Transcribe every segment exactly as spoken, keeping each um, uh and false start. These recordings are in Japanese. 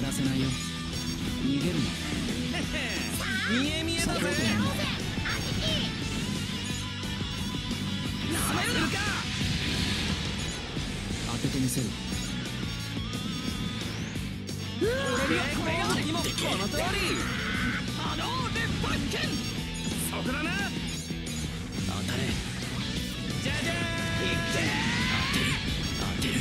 らせないよ。逃げるな。見え見えだぜ。なめるか。当ててみせる。俺にはこれが敵もこの通り。波動でバッケン。そこだな。当たれ。じゃじゃーん。いって当てる当てる。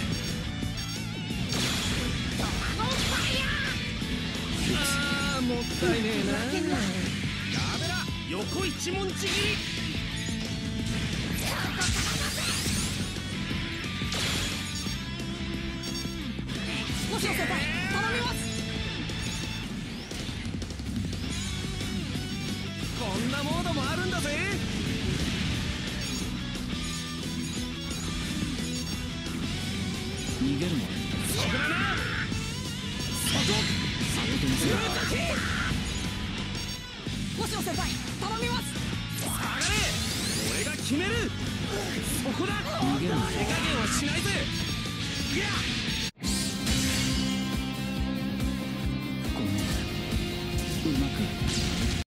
ドラゴンファイヤー。ああもったいねえな。やめら横一文字切り。もしよ先輩頼みます。こんなモードもあるんだぜ。逃げるのそこだな。外先と見せる。もしよ先輩頼みます。下がれ俺が決める。そこだ。逃げるの手加減はしないぜ。いやごめんうまく